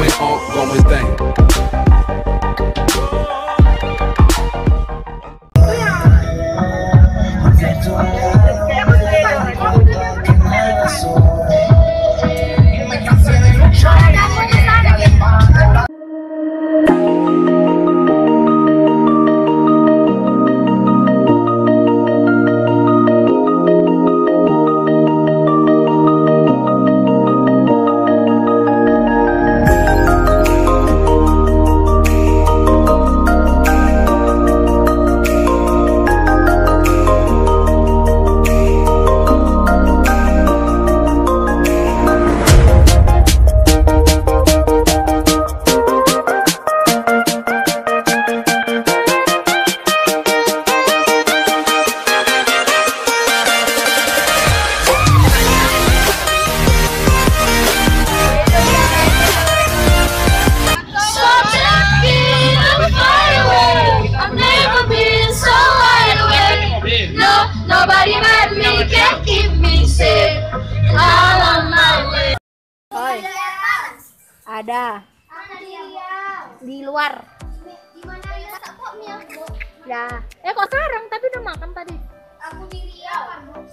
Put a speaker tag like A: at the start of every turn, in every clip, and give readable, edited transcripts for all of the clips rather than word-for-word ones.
A: ongoing thing.
B: Nobody but me can keep me safe all on my way.
C: Oi, ada di luar.
B: Di mana dia tak kok mie?
C: Ya, kok sekarang? Tapi udah makan tadi.
B: Aku di Riau.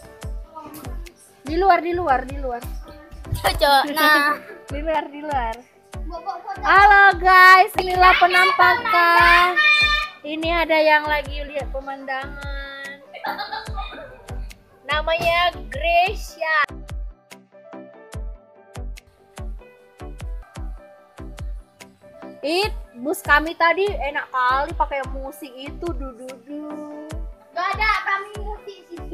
C: Di luar.
B: Cocok. Nah,
C: di luar. Halo guys, inilah penampakan. Ini ada yang lagi lihat pemandangan. Namanya Gracia. Bus kami tadi enak kali pakai musik itu dududu.
B: gak ada kami musik situ.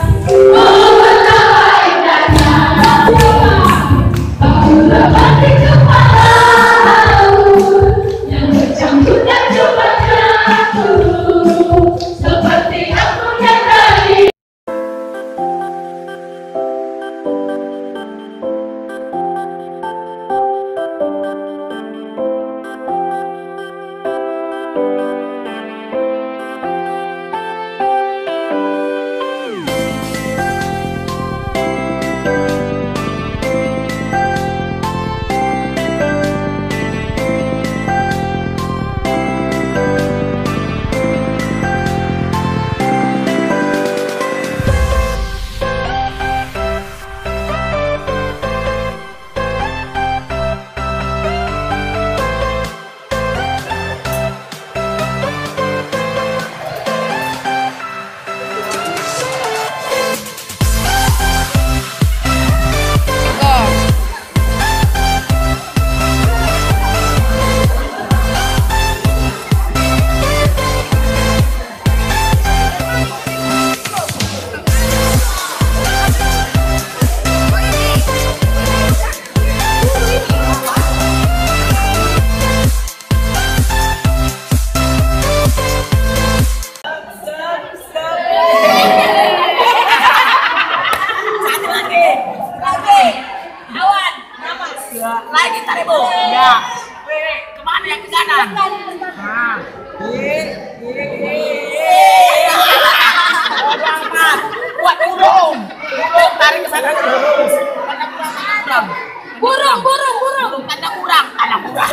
D: Lagi taribu. Ya. Kemana yang ke kanan? Nah. Buat burung. Burung tarik ke sana. Burung. Tanda kurang. Anak kurang.